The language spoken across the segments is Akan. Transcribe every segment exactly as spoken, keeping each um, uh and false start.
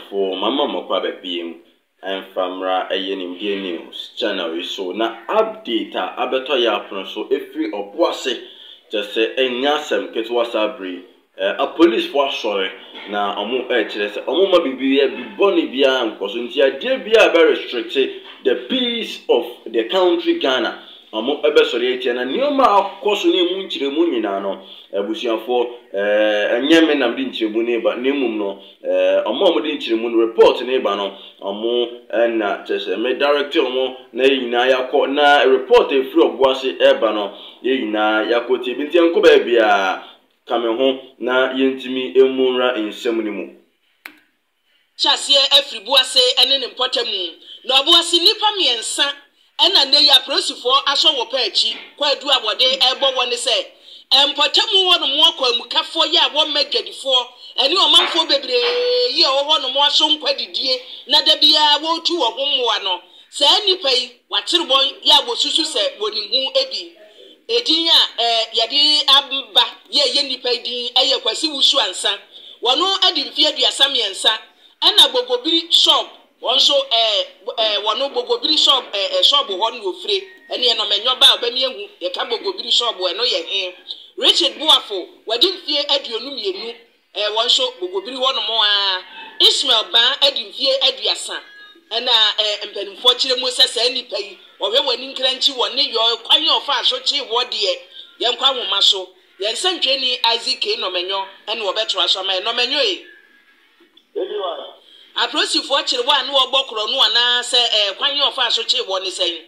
for mama mokwa being and famra a yenimdia news channel so na update a abeto ya so every Obuase just say enyasem ketwa sabri a police for sorry na omo e kire se omo ma bibia biboni bia nkoso nti ade bia be restrict the peace of the country Ghana. Amo ebe sori etia na nioma akoso ne mu nchiremu nyina no ebusuafo eh enyeme nam di nchiremu ne ba ne mum no eh omo omo di nchiremu no report ne ba no omo na tese me director omo na yina yakọ na report e free Obuase e ba no yina yakoti bi ntia nko ba bia kame ho na yentimi emunra ensem ni mu chase efri Buase ene ne mpotemu na Obuase nipa miensa ena ne ya prosifo aso wo paachi kwa du abode ebo woni se empotemu wono mo akwa mukafo ya wo megadifo ene omanfo bebre ye wo hono mo aso nkwadidie na da bia wo tu wo hommoa no se nipa yi waterbon ya wo susu se woni hu ebi edin a eh yade amba ye ye nipa din eye kwasi wusu ansa wono adimfie aduasa miensa ena bogobiri shop wonso eh eh wono bogobiri shop eh shop ho no ofre ene ye no menyo ba obami ehu ye ka bogobiri shop we no ye he Richard Buafo wadimfie aduonu mienu eh wonso bogobiri ho no mo a Ismail ba adimfie aduasa ena eh mpanimfo kire mu sesa nipa yi ohwe wani nkranchi woni yo kwan ofa aso chi wode ye nkwa nwoma so ye nsantweni Isaac no menyo ene wo betro aso ma no menyo e Aprosi for chiri wa no ogbokro no ana se eh kwan ofa aso chi wo ni sen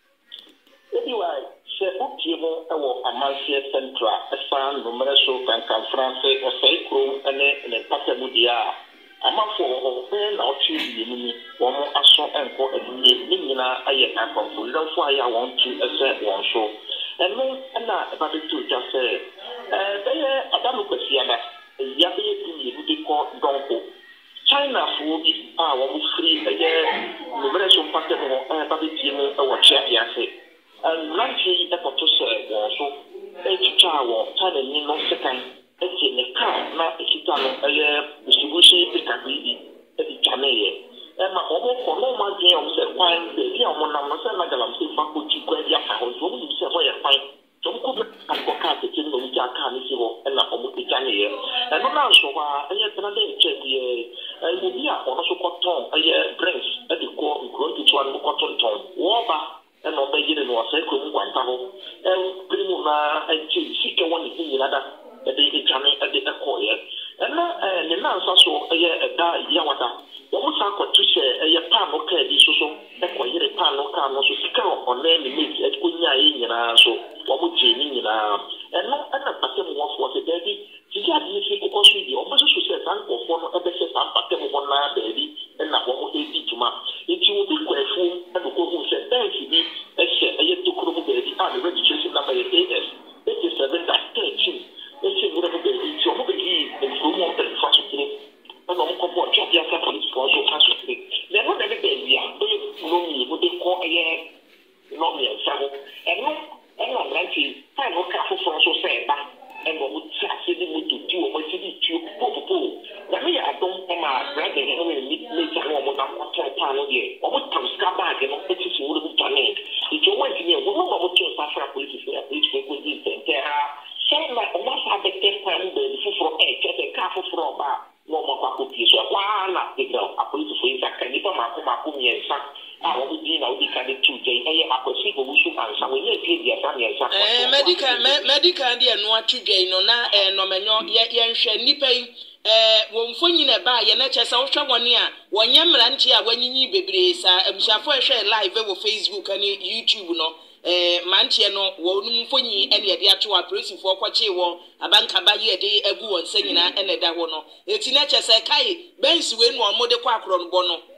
anyway se utie mo e wo amansie central esan no mere so kan kan france o sei kro ene ne patemu dia amafo o fe na o chi yi ni wo mo aso enko edie ni nyina aye akofo lofo aya won tu ese won so eno na ba be tu ja se eh be adamu kwasi ada ya be tu yi bi ko donko China for bi a wo free eye no mere so patemu eh ba be ti mu e wo chia ya se and lucky e ko to se wo so e chicha wo China ni no second e ti ne ka na e kita no eye distribution e ka bi e di chaneye e ma obo ko no ma je o se kwan be bi o mo na no se na galam se fa ko chi kwa ya ka ho so mu se ho ya fine so ko be ka ko ka te ti no ja ka ni si ho e na obo ti chaneye e no na so wa e ye tana de che bi e e bi a ono so ko ton e ye brains e di ko ko ti twa no ko ton ton wo ba and on the year no say ko one tabo and primu na enchi sike woni ni nada e de chane e de ko ye and na ne na so so ye da ya wada wo mo sa ko tu se ye pa no ka di so so e ko yire pa no ka no so sika on na ni meet e ko nya yi nyina so wo mo je ni nyina and no ana pate mo wo se dedi sika di se ko ko so di o mo so so se san ko fo no e be se san pate mo na dedi and na wo mo e di tuma e ti wo bi ko e fu e ko ko se dance bi ese aye to kuro mo dedi ah the registration number is A S eighty-seven thirteen ese mo ko dedi ti o mo be di e fu mo te fa so kire e no mo ko bo cha ya ka police for so fa so kire le mo de be bia e no mi mo de ko aye no mi sa mo e no e no ranchi fa mo ka fu for so se ba e mo mo cha se di mo tu ti o mo ti di ti o po po po na me ya don e ma brother e no me me cha mo mo na ko ta pa no de o mo tam ska bag no e ti ti wo mo ta ne ito wa ti ne wo mo mo to sa fra police for police ko ko di te ha se na o ma sa be te pa ni be fu fro e che te ka fu fro ba no mo pa ko pi so wa na de ga a police for isa ka ni pa ma ko ma ko mi ensa a wo di na wo di ka de tu je e ye akosi go wusu ansa we ye ti dia sa mi ensa eh medical medical dia no atudwe no na eh no menyo ye ye nhwe nipa yi eh wonfo nyina ba ye na chese wo hwe woni a wonye mranche a wanyinyi bebre sa abushafo ehwe live wo Facebook ani YouTube no eh manche no wo numfo nyi ene ye de ato apresifo kwache wo abanka ba ye de agu won sanyina ene da ho no eti na chese kai bensi we no mo de kwa akro no bo no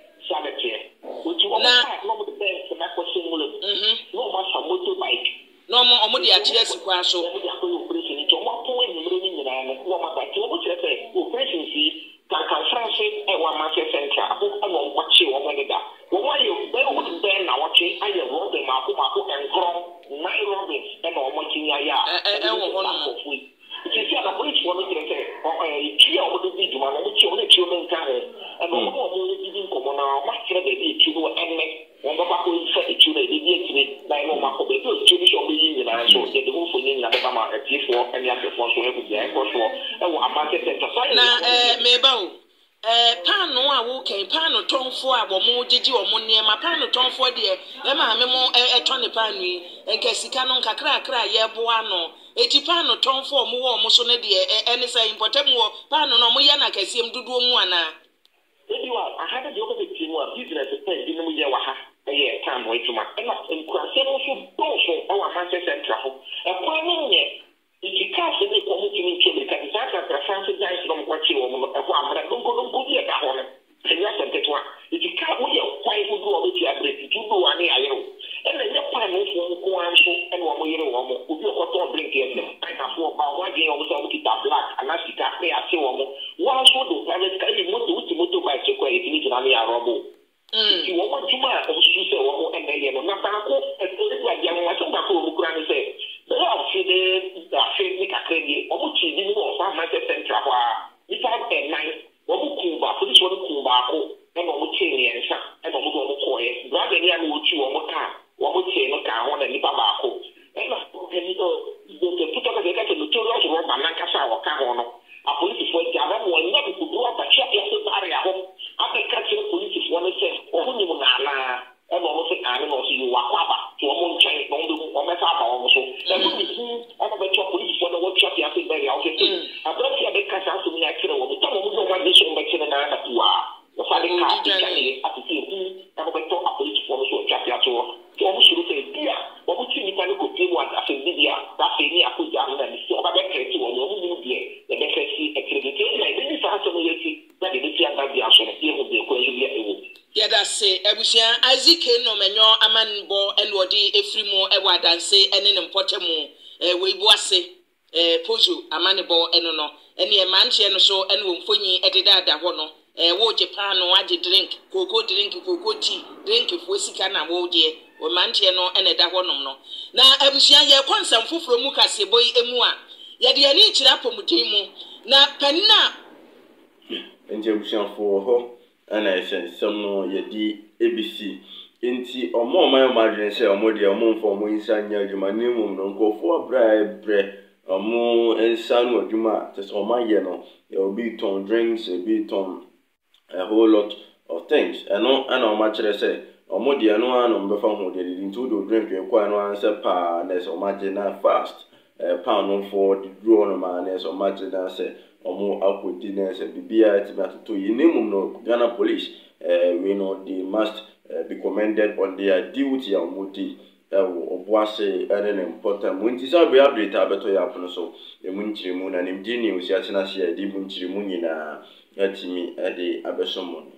sanete uti wo na no mo de bensi na ko singule mhm no ma sa motorbike no mo omo de akire sikwa so mo de akoyo operation to mo ko ni mre ni nyina no no ma ba ti wo kire se operation si kan kan france e wa ma se central abu amo kwache wo mo de da wo wa yo be wo de be na wo che aye wo de ma ko ma ko enkro nine robins e na wo mo chinya ya e e wo ho no ti si ana police wo no kire se o e ti o de di juma no ti o de ti o men kare e no ni na beba ma atifo ene afefo so ebu dia ekọ so e wo amake center sai na eh meba o eh pano a wo kan pano tonfo a wo mo gigi wo mo ne ma pano tonfo de e ma me mo eto ne pano yi enka sika no nkakra kra ye boa no eti pano tonfo mo wo mo so ne de ene sai importem wo pano no mo ya na kasiem duduo mu ana ebi wa ahada de okọ be mu a business pen bi no ye wa ha eye time wa ituma ena nkurase no so bonso o wa Manchester Central ho e kwa no nye ikikase ne ko mutumi nchebe ka disaka ka France guys no kwa chi wo mo e kwa amra dongo dongo die ka ho ne enya sentetwa ikika wo ye kwa ifu do wo ti abre ti do wa ne ayero ena nye kwa no so ko anso ena wo mo yere wo mo obi ko to drink ye ne ka fo ba wa gen wo so kita black anasika ne ase wo mo wa so do private car ni moto uti moto ba che kwa yiti ni na me arobo ti wo mo juma o su se wo mo ena ye no na ba ko e to de ya mo wa so ba ko mo kura ni se they have fed the fed ni kakredie o mo chi ni mo fa Manchester Central wa ni fa e nine wo mo ku ba police wo ku ba ko e mo mo chi ni ensa e mo mo do mo ko ye brother ni am wo chi wo mo ka wo mo chi no ka ho na ni pa ba ko e na ke ni do de puto ka de ka te notorious ro ba na ka sa wo ka ho no a police fo ja ba mo nya ku do ba cha ya se bare ya ho a be ka chi police fo no se o ni mo na na e mo mo se ka ni mo si yo wa kwa ba to mo nchen no do mo me sa ba mo so e mo ni ku e mo be cho police fo no wo cha ya se bare ya o se a bro ti a be ka sa so mi ya kire wo to mo mo do wa de so mo kire na na tuwa o fa de ka ti ka ni a ti ti ku e mo be to a police fo no so cha ya to to mo suru se dia wo mo ti ni pa ni ko ti mo a se dia da se ni a ko ja na ni so ba be kire ti wo mo mo ni die e be kire si e kire ti na ni ni sa so mo ye ti da de ti anda bia so ne ti mo be ko e bia e wo yada se ebusia I G P no menyo amanbo enwodi efrimo ewa danse ene ne mpotemu e Obuase e pozo amanebo eno no ene e manche no so ene wo mfonyi ededada ho no e wo Japan no age drink koko drink koko tea drink fo sika na wo de wo manche no ene da ho nom no na ebusia ye konsam foforo mu kaseboy emu a ye de ani kira pomudin mu na panina enje ebusia fo ho ana esen no yedi A B C enti omo omo ayo madwen se omo de omo mfo omo insa nya adwuma ni mum no nkofo abra ebre omo ensa no adwuma te so omo ye no e obi ton drinks e bi ton a whole lot of things eno ana omo kire se omo de no ano mbefa ho de nti do drink e kwa no ansa pa na se omo je na fast eh pound no for the draw no man na se omo je na se omo akodi na se bibia ti batoto yinimum no Ghana police uh, we know they must uh, be commended on their duty and muti Obuase and an important winti sa be update abeto ya pono so e munchiri mu na nimdi ni usiatina sia di munchiri mu nyina atimi ade abesomo